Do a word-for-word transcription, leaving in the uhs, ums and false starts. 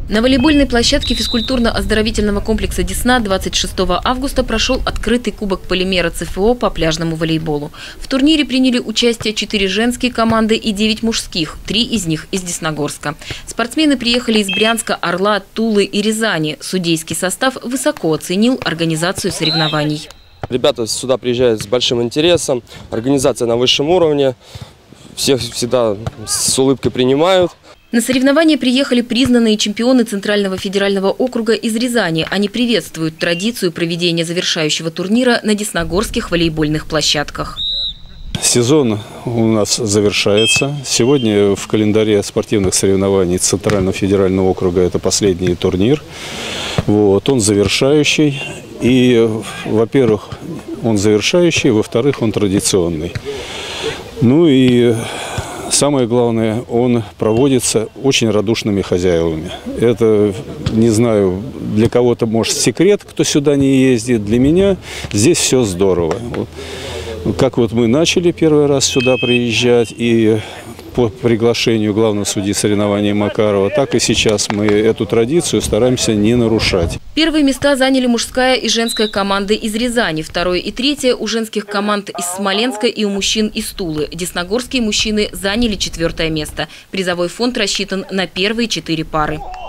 На волейбольной площадке физкультурно-оздоровительного комплекса «Десна» двадцать шестого августа прошел открытый кубок полимера ЦФО по пляжному волейболу. В турнире приняли участие четыре женские команды и девять мужских, три из них из Десногорска. Спортсмены приехали из Брянска, Орла, Тулы и Рязани. Судейский состав высоко оценил организацию соревнований. Ребята сюда приезжают с большим интересом, организация на высшем уровне, всех всегда с улыбкой принимают. На соревнования приехали признанные чемпионы Центрального федерального округа из Рязани. Они приветствуют традицию проведения завершающего турнира на десногорских волейбольных площадках. Сезон у нас завершается. Сегодня в календаре спортивных соревнований Центрального федерального округа это последний турнир. Вот, он завершающий. И, во-первых, он завершающий, во-вторых, он традиционный. Ну и самое главное, он проводится очень радушными хозяевами. Это, не знаю, для кого-то, может, секрет, кто сюда не ездит. Для меня здесь все здорово. Как вот мы начали первый раз сюда приезжать, и по приглашению главного судьи соревнований Макарова, так и сейчас мы эту традицию стараемся не нарушать. Первые места заняли мужская и женская команды из Рязани. Второе и третье у женских команд из Смоленска и у мужчин из Тулы. Десногорские мужчины заняли четвертое место. Призовой фонд рассчитан на первые четыре пары.